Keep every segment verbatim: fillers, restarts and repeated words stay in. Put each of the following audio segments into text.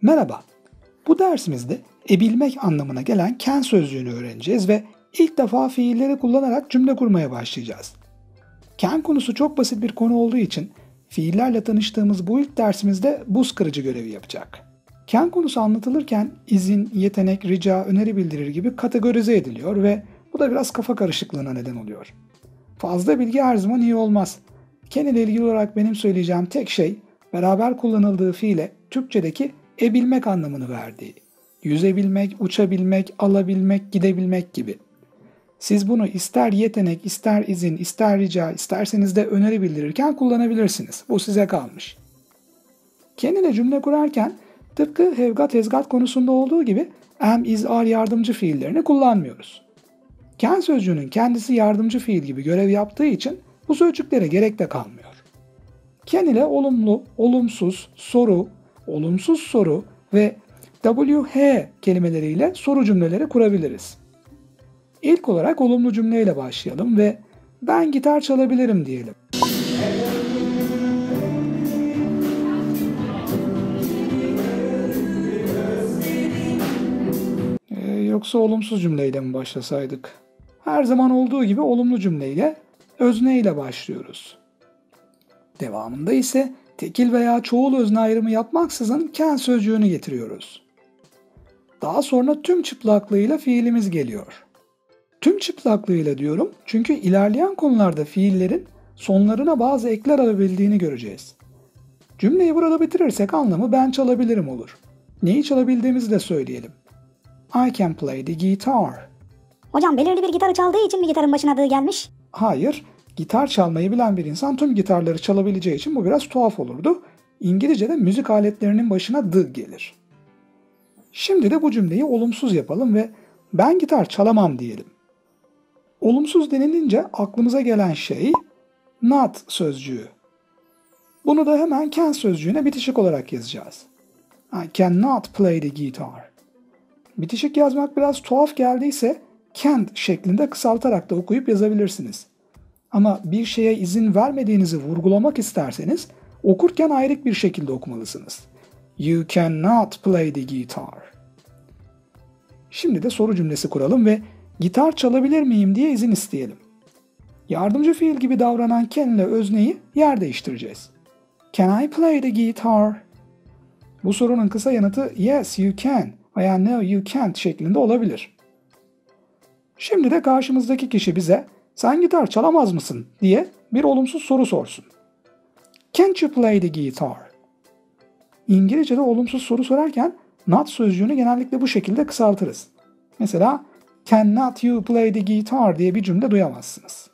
Merhaba, bu dersimizde ebilmek anlamına gelen can sözcüğünü öğreneceğiz ve ilk defa fiilleri kullanarak cümle kurmaya başlayacağız. Can konusu çok basit bir konu olduğu için fiillerle tanıştığımız bu ilk dersimizde buz kırıcı görevi yapacak. Can konusu anlatılırken izin, yetenek, rica, öneri bildirir gibi kategorize ediliyor ve bu da biraz kafa karışıklığına neden oluyor. Fazla bilgi her zaman iyi olmaz. Can ile ilgili olarak benim söyleyeceğim tek şey beraber kullanıldığı fiile Türkçedeki ebilmek anlamını verdiği. Yüzebilmek, uçabilmek, alabilmek, gidebilmek gibi. Siz bunu ister yetenek, ister izin, ister rica, isterseniz de öneri bildirirken kullanabilirsiniz. Bu size kalmış. Can ile cümle kurarken tıpkı have got, has got konusunda olduğu gibi am, is, are yardımcı fiillerini kullanmıyoruz. Can sözcüğünün kendisi yardımcı fiil gibi görev yaptığı için bu sözcüklere gerek de kalmıyor. Can ile olumlu, olumsuz, soru, olumsuz soru ve W H kelimeleriyle soru cümleleri kurabiliriz. İlk olarak olumlu cümleyle başlayalım ve ben gitar çalabilirim diyelim. Ee, yoksa olumsuz cümleyle mi başlasaydık? Her zaman olduğu gibi olumlu cümleyle, özne ile başlıyoruz. Devamında ise tekil veya çoğul özne ayrımı yapmaksızın can sözcüğünü getiriyoruz. Daha sonra tüm çıplaklığıyla fiilimiz geliyor. Tüm çıplaklığıyla diyorum çünkü ilerleyen konularda fiillerin sonlarına bazı ekler alabildiğini göreceğiz. Cümleyi burada bitirirsek anlamı ben çalabilirim olur. Neyi çalabildiğimizi de söyleyelim. I can play the guitar. Hocam belirli bir gitarı çaldığı için mi gitarın başına adı gelmiş? Hayır, gitar çalmayı bilen bir insan tüm gitarları çalabileceği için bu biraz tuhaf olurdu. İngilizce'de müzik aletlerinin başına the gelir. Şimdi de bu cümleyi olumsuz yapalım ve ben gitar çalamam diyelim. Olumsuz denilince aklımıza gelen şey not sözcüğü. Bunu da hemen can sözcüğüne bitişik olarak yazacağız. I cannot play the guitar. Bitişik yazmak biraz tuhaf geldiyse can't şeklinde kısaltarak da okuyup yazabilirsiniz. Ama bir şeye izin vermediğinizi vurgulamak isterseniz okurken ayrık bir şekilde okumalısınız. You cannot play the guitar. Şimdi de soru cümlesi kuralım ve gitar çalabilir miyim diye izin isteyelim. Yardımcı fiil gibi davranan can ile özneyi yer değiştireceğiz. Can I play the guitar? Bu sorunun kısa yanıtı yes you can veya no you can't şeklinde olabilir. Şimdi de karşımızdaki kişi bize sen gitar çalamaz mısın diye bir olumsuz soru sorsun. Can't you play the guitar? İngilizce'de olumsuz soru sorarken not sözcüğünü genellikle bu şekilde kısaltırız. Mesela cannot you play the guitar diye bir cümle duyamazsınız.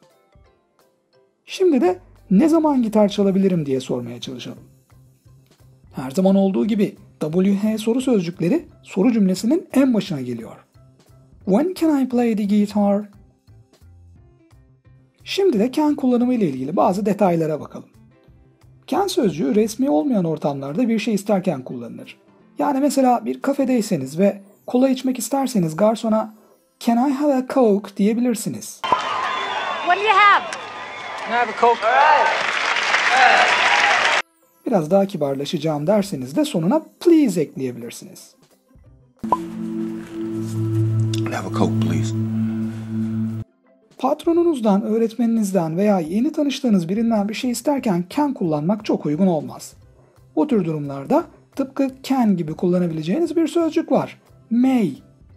Şimdi de ne zaman gitar çalabilirim diye sormaya çalışalım. Her zaman olduğu gibi W H soru sözcükleri soru cümlesinin en başına geliyor. When can I play the guitar? Şimdi de can kullanımı ile ilgili bazı detaylara bakalım. Can sözcüğü resmi olmayan ortamlarda bir şey isterken kullanılır. Yani mesela bir kafedeyseniz ve kola içmek isterseniz garsona "Can I have a Coke?" diyebilirsiniz. What do you have? Can I have a Coke? All right. Biraz daha kibarlaşacağım derseniz de sonuna please ekleyebilirsiniz. Can I have a Coke, please? Patronunuzdan, öğretmeninizden veya yeni tanıştığınız birinden bir şey isterken can kullanmak çok uygun olmaz. Bu tür durumlarda tıpkı can gibi kullanabileceğiniz bir sözcük var. May.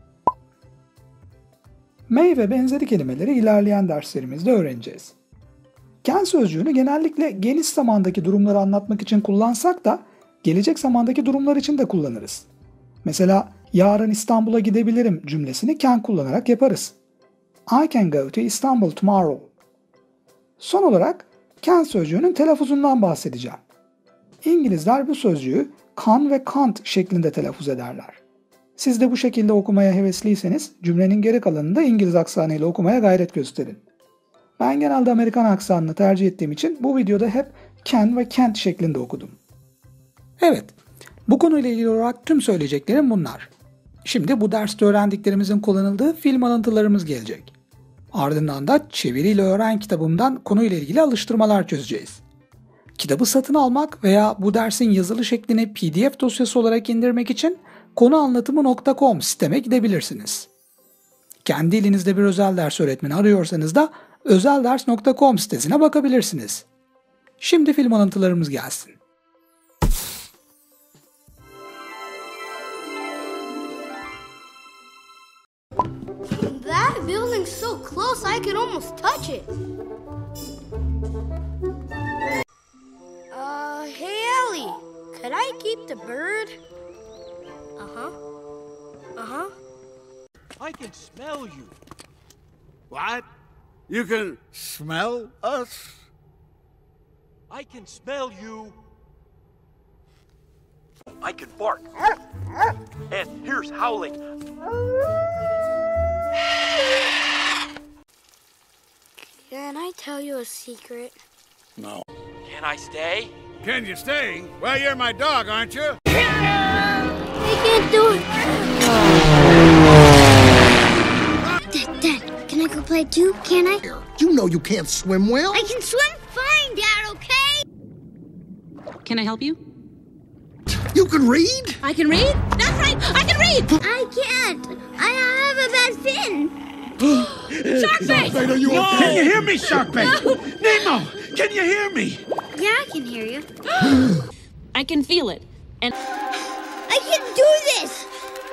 May ve benzeri kelimeleri ilerleyen derslerimizde öğreneceğiz. Can sözcüğünü genellikle geniş zamandaki durumları anlatmak için kullansak da gelecek zamandaki durumlar için de kullanırız. Mesela yarın İstanbul'a gidebilirim cümlesini can kullanarak yaparız. I can go to Istanbul tomorrow. Son olarak can sözcüğünün telaffuzundan bahsedeceğim. İngilizler bu sözcüğü can ve can't şeklinde telaffuz ederler. Siz de bu şekilde okumaya hevesliyseniz cümlenin geri kalanını da İngiliz aksanıyla okumaya gayret gösterin. Ben genelde Amerikan aksanını tercih ettiğim için bu videoda hep can ve can't şeklinde okudum. Evet, bu konuyla ilgili olarak tüm söyleyeceklerim bunlar. Şimdi bu derste öğrendiklerimizin kullanıldığı film alıntılarımız gelecek. Ardından da Çeviriyle Öğren kitabımdan konuyla ilgili alıştırmalar çözeceğiz. Kitabı satın almak veya bu dersin yazılı şeklini P D F dosyası olarak indirmek için konuanlatımı nokta com siteme gidebilirsiniz. Kendi elinizde bir özel ders öğretmeni arıyorsanız da özelders nokta com sitesine bakabilirsiniz. Şimdi film alıntılarımız gelsin. That building's so close I could almost touch it. Uh, hey Ellie, could I keep the bird? Uh-huh. Uh-huh. I can smell you. What? You can smell us? I can smell you. I can bark. And here's howling. Can I tell you a secret? No. Can I stay? Can you stay? Well, you're my dog, aren't you? I can't do it. Dad, Dad, can I go play too? Can I? You know you can't swim well. I can swim fine, Dad, okay? Can I help you? You can read? I can read? That's right, I can read! I can't. I have a bad fin. Sharkface! Sharkbait, are you No! okay? Can you hear me, Sharkbait? Nemo, can you hear me? Yeah, I can hear you. I can feel it. And I can do this!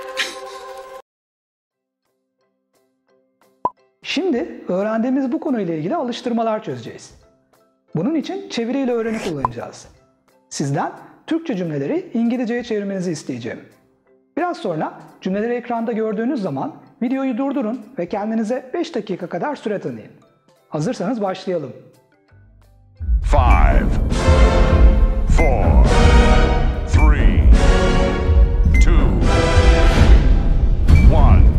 Şimdi öğrendiğimiz bu konuyla ilgili alıştırmalar çözeceğiz. Bunun için çeviriyle öğreni kullanacağız. Sizden Türkçe cümleleri İngilizceye çevirmenizi isteyeceğim. Biraz sonra cümleleri ekranda gördüğünüz zaman videoyu durdurun ve kendinize beş dakika kadar süre tanıyın. Hazırsanız başlayalım. Five, four, three, two, one.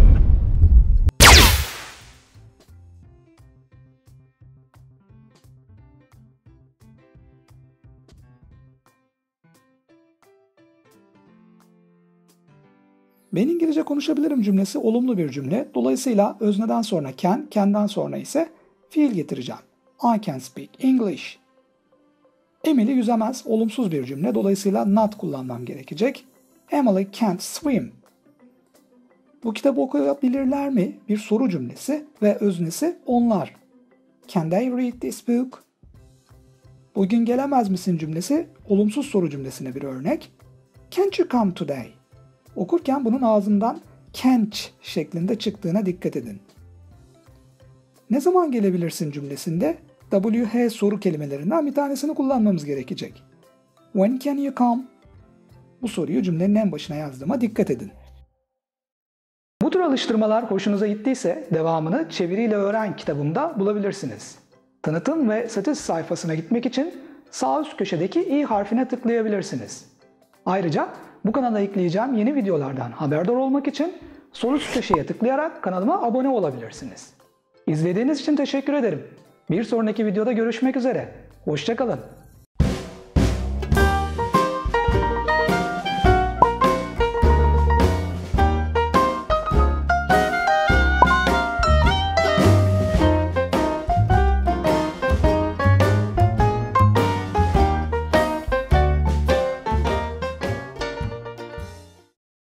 Ben İngilizce konuşabilirim cümlesi olumlu bir cümle. Dolayısıyla özneden sonra can, can'dan sonra ise fiil getireceğim. I can speak English. Emily yüzemez olumsuz bir cümle. Dolayısıyla not kullanmam gerekecek. Emily can't swim. Bu kitabı okuyabilirler mi? Bir soru cümlesi ve öznesi onlar. Can they read this book? Bugün gelemez misin cümlesi olumsuz soru cümlesine bir örnek. Can't you come today? Okurken bunun ağzından can't şeklinde çıktığına dikkat edin. Ne zaman gelebilirsin cümlesinde W H soru kelimelerinden bir tanesini kullanmamız gerekecek. When can you come? Bu soruyu cümlenin en başına yazdığıma dikkat edin. Bu tür alıştırmalar hoşunuza gittiyse devamını Çeviriyle Öğren kitabımda bulabilirsiniz. Tanıtım ve satış sayfasına gitmek için sağ üst köşedeki i harfine tıklayabilirsiniz. Ayrıca bu kanala ekleyeceğim yeni videolardan haberdar olmak için sol üst köşeye tıklayarak kanalıma abone olabilirsiniz. İzlediğiniz için teşekkür ederim. Bir sonraki videoda görüşmek üzere. Hoşça kalın.